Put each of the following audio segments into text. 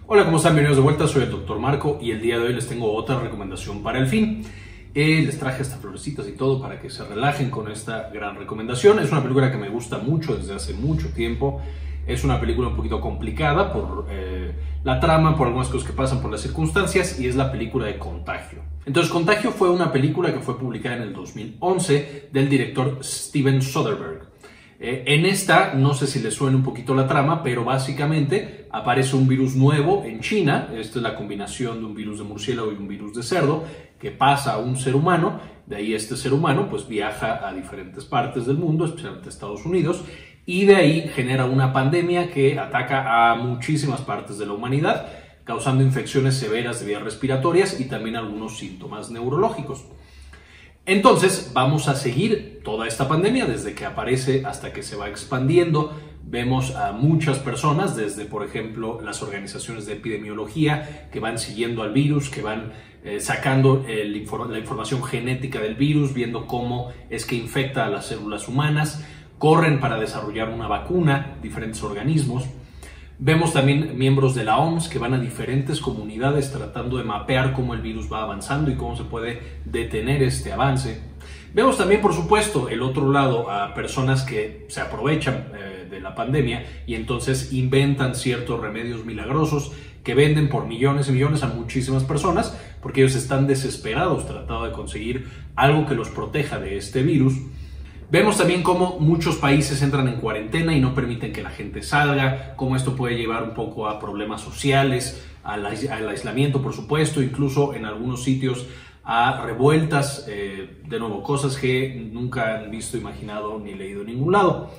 Hola, ¿cómo están? Bienvenidos de vuelta, soy el Dr. Marco y el día de hoy les tengo otra recomendación para el fin. Les traje hasta florecitas y todo para que se relajen con esta gran recomendación. Es una película que me gusta mucho desde hace mucho tiempo. Es una película un poquito complicada por la trama, por algunas cosas que pasan, por las circunstancias, y es la película de Contagio. Entonces, Contagio fue una película que fue publicada en el 2011 del director Steven Soderbergh. En esta, no sé si les suena un poquito la trama, pero básicamente aparece un virus nuevo en China. Esta es la combinación de un virus de murciélago y un virus de cerdo que pasa a un ser humano. De ahí este ser humano pues viaja a diferentes partes del mundo, especialmente Estados Unidos, y de ahí genera una pandemia que ataca a muchísimas partes de la humanidad, causando infecciones severas de vías respiratorias y también algunos síntomas neurológicos. Entonces vamos a seguir toda esta pandemia desde que aparece hasta que se va expandiendo. Vemos a muchas personas, desde por ejemplo las organizaciones de epidemiología que van siguiendo al virus, que van sacando la información genética del virus, viendo cómo es que infecta a las células humanas, corren para desarrollar una vacuna, diferentes organismos. Vemos también miembros de la OMS que van a diferentes comunidades tratando de mapear cómo el virus va avanzando y cómo se puede detener este avance. Vemos también, por supuesto, el otro lado, a personas que se aprovechan de la pandemia y entonces inventan ciertos remedios milagrosos que venden por millones y millones a muchísimas personas porque ellos están desesperados tratando de conseguir algo que los proteja de este virus. Vemos también cómo muchos países entran en cuarentena y no permiten que la gente salga, cómo esto puede llevar un poco a problemas sociales, al aislamiento, por supuesto, incluso en algunos sitios a revueltas, de nuevo, cosas que nunca han visto, imaginado ni leído en ningún lado.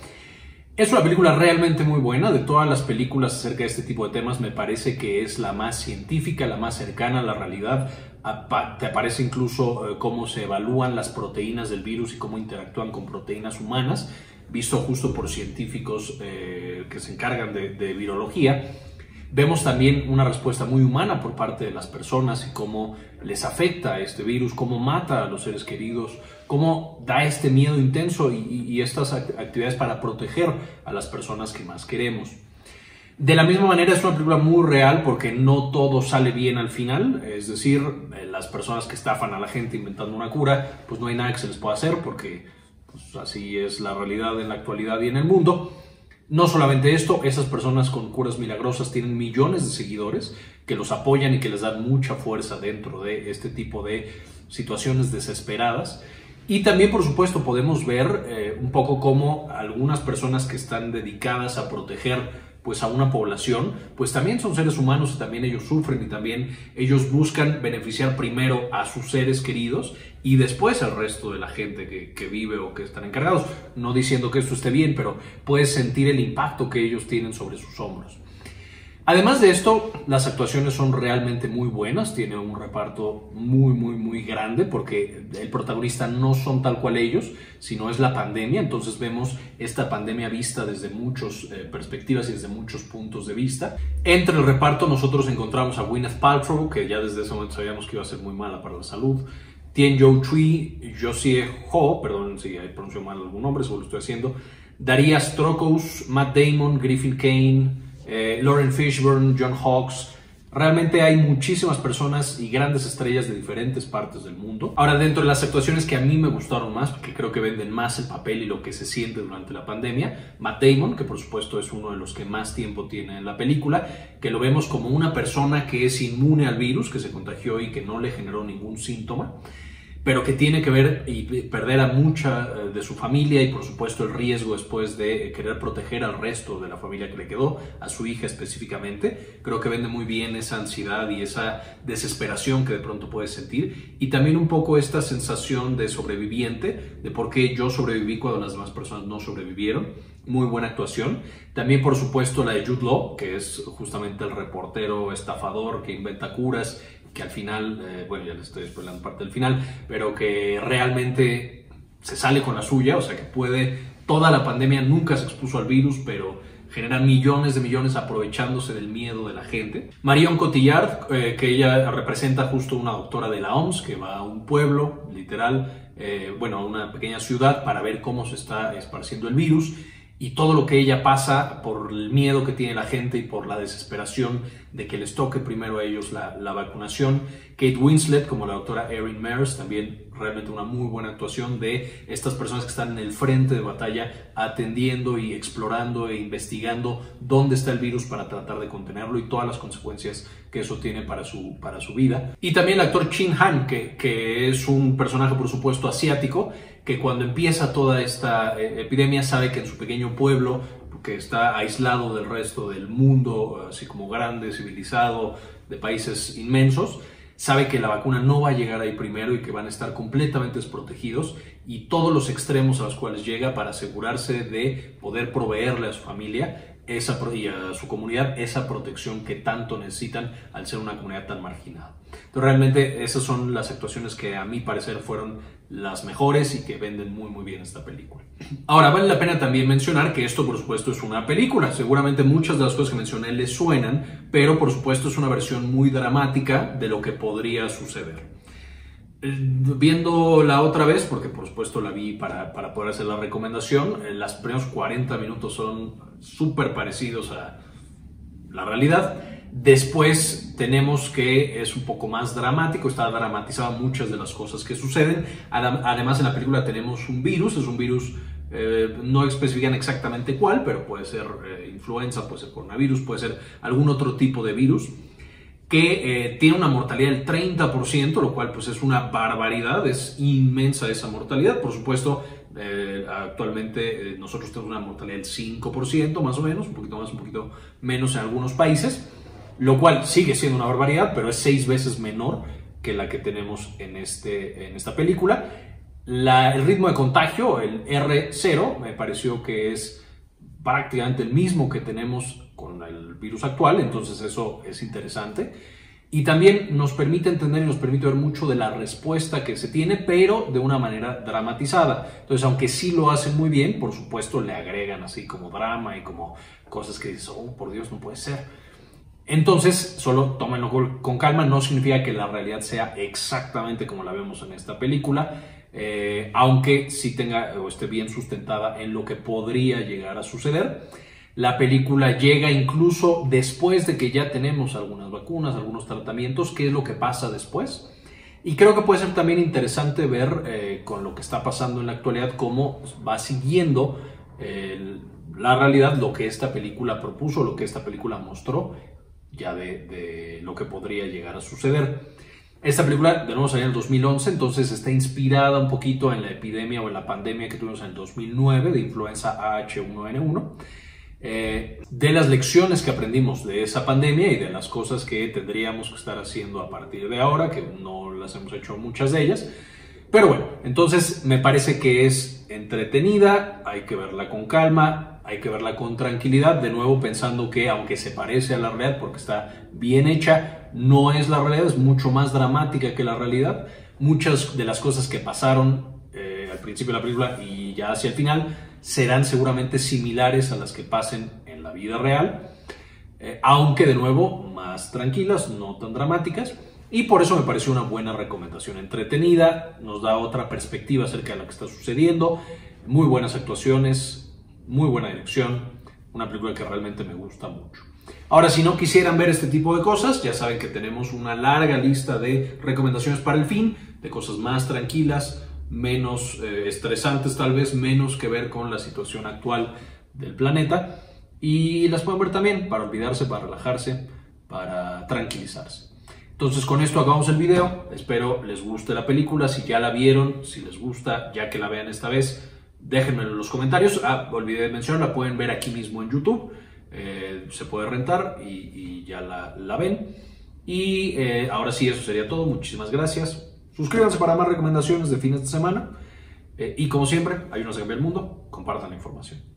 Es una película realmente muy buena. De todas las películas acerca de este tipo de temas, me parece que es la más científica, la más cercana a la realidad. Te aparece incluso cómo se evalúan las proteínas del virus y cómo interactúan con proteínas humanas, visto justo por científicos que se encargan de virología. Vemos también una respuesta muy humana por parte de las personas y cómo les afecta este virus, cómo mata a los seres queridos, cómo da este miedo intenso y estas actividades para proteger a las personas que más queremos. De la misma manera es una película muy real porque no todo sale bien al final, es decir, las personas que estafan a la gente inventando una cura, pues no hay nada que se les pueda hacer porque pues, así es la realidad en la actualidad y en el mundo. No solamente esto, esas personas con curas milagrosas tienen millones de seguidores que los apoyan y que les dan mucha fuerza dentro de este tipo de situaciones desesperadas. Y también, por supuesto, podemos ver un poco cómo algunas personas que están dedicadas a proteger pues a una población, pues también son seres humanos y también ellos sufren y también ellos buscan beneficiar primero a sus seres queridos y después al resto de la gente que vive o que están encargados. No diciendo que esto esté bien, pero puedes sentir el impacto que ellos tienen sobre sus hombros. Además de esto, las actuaciones son realmente muy buenas, tiene un reparto muy grande porque el protagonista no son tal cual ellos, sino es la pandemia. Entonces vemos esta pandemia vista desde muchas perspectivas y desde muchos puntos de vista. Entre el reparto nosotros encontramos a Gwyneth Paltrow, que ya desde ese momento sabíamos que iba a ser muy mala para la salud, Tien-Jo Choi, Josie Ho, perdón si pronuncio mal algún nombre, seguro lo estoy haciendo, Daria Strokos, Matt Damon, Griffin Kane, Lauren Fishburne, John Hawkes. Realmente hay muchísimas personas y grandes estrellas de diferentes partes del mundo. Ahora, dentro de las actuaciones que a mí me gustaron más, porque creo que venden más el papel y lo que se siente durante la pandemia, Matt Damon, que por supuesto es uno de los que más tiempo tiene en la película, que lo vemos como una persona que es inmune al virus, que se contagió y que no le generó ningún síntoma, pero que tiene que ver y perder a mucha de su familia y por supuesto el riesgo después de querer proteger al resto de la familia que le quedó, a su hija específicamente. Creo que vende muy bien esa ansiedad y esa desesperación que de pronto puedes sentir y también un poco esta sensación de sobreviviente, de por qué yo sobreviví cuando las demás personas no sobrevivieron. Muy buena actuación. También por supuesto la de Jude Law, que es justamente el reportero estafador que inventa curas, que al final, bueno, ya les estoy spoilando parte del final, pero que realmente se sale con la suya, o sea que toda la pandemia nunca se expuso al virus, pero genera millones de millones aprovechándose del miedo de la gente. Marion Cotillard, que ella representa justo una doctora de la OMS, que va a un pueblo, literal, bueno, a una pequeña ciudad para ver cómo se está esparciendo el virus, y todo lo que ella pasa por por el miedo que tiene la gente y por la desesperación de que les toque primero a ellos la vacunación. Kate Winslet como la doctora Erin Mears, también realmente una muy buena actuación de estas personas que están en el frente de batalla atendiendo y explorando e investigando dónde está el virus para tratar de contenerlo y todas las consecuencias que eso tiene para su vida. Y también el actor Chin Han, que es un personaje por supuesto asiático, que cuando empieza toda esta epidemia sabe que en su pequeño pueblo, que está aislado del resto del mundo, así como grande, civilizado, de países inmensos, sabe que la vacuna no va a llegar ahí primero y que van a estar completamente desprotegidos, y todos los extremos a los cuales llega para asegurarse de poder proveerle a su familia y a su comunidad esa protección que tanto necesitan al ser una comunidad tan marginada. Entonces realmente esas son las actuaciones que a mi parecer fueron las mejores y que venden muy muy bien esta película. Ahora vale la pena también mencionar que esto por supuesto es una película. Seguramente muchas de las cosas que mencioné les suenan, pero por supuesto es una versión muy dramática de lo que podría suceder. Viéndola otra vez, porque por supuesto la vi para poder hacer la recomendación, los primeros 40 minutos son súper parecidos a la realidad. Después tenemos que es un poco más dramático, está dramatizado muchas de las cosas que suceden. Además en la película tenemos un virus, es un virus, no especifican exactamente cuál, pero puede ser influenza, puede ser coronavirus, puede ser algún otro tipo de virus, que tiene una mortalidad del 30%, lo cual pues es una barbaridad, es inmensa esa mortalidad. Por supuesto, actualmente nosotros tenemos una mortalidad del 5% más o menos, un poquito más, un poquito menos en algunos países, lo cual sigue siendo una barbaridad, pero es 6 veces menor que la que tenemos en esta película. El ritmo de contagio, el R0, me pareció que es prácticamente el mismo que tenemos con el virus actual, entonces eso es interesante. Y también nos permite entender y nos permite ver mucho de la respuesta que se tiene, pero de una manera dramatizada. Entonces, aunque sí lo hacen muy bien, por supuesto le agregan así como drama y como cosas que dices, oh, por Dios, no puede ser. Entonces, solo tómenlo con calma, no significa que la realidad sea exactamente como la vemos en esta película, aunque sí tenga o esté bien sustentada en lo que podría llegar a suceder. La película llega incluso después de que ya tenemos algunas vacunas, algunos tratamientos, qué es lo que pasa después. Y creo que puede ser también interesante ver con lo que está pasando en la actualidad cómo va siguiendo la realidad lo que esta película propuso, lo que esta película mostró ya de lo que podría llegar a suceder. Esta película de nuevo salió en el 2011, entonces está inspirada un poquito en la epidemia o en la pandemia que tuvimos en el 2009 de influenza H1N1. De las lecciones que aprendimos de esa pandemia y de las cosas que tendríamos que estar haciendo a partir de ahora, que no las hemos hecho muchas de ellas. Pero bueno, entonces me parece que es entretenida, hay que verla con calma, hay que verla con tranquilidad, de nuevo pensando que aunque se parece a la realidad porque está bien hecha, no es la realidad, es mucho más dramática que la realidad. Muchas de las cosas que pasaron al principio de la película y ya hacia el final serán seguramente similares a las que pasen en la vida real, aunque de nuevo más tranquilas, no tan dramáticas, y por eso me pareció una buena recomendación. Entretenida, nos da otra perspectiva acerca de lo que está sucediendo, muy buenas actuaciones, muy buena dirección, una película que realmente me gusta mucho. Ahora, si no quisieran ver este tipo de cosas, ya saben que tenemos una larga lista de recomendaciones para el fin, de cosas más tranquilas, menos estresantes tal vez, menos que ver con la situación actual del planeta, y las pueden ver también para olvidarse, para relajarse, para tranquilizarse. Entonces con esto acabamos el video, espero les guste la película. Si ya la vieron, si les gusta, ya que la vean esta vez, déjenmelo en los comentarios. Olvidé de mencionar, la pueden ver aquí mismo en YouTube, se puede rentar y ya la ven. Y ahora sí, eso sería todo, muchísimas gracias. Suscríbanse para más recomendaciones de fines de semana. Y como siempre, ayúdenos a cambiar el mundo. Compartan la información.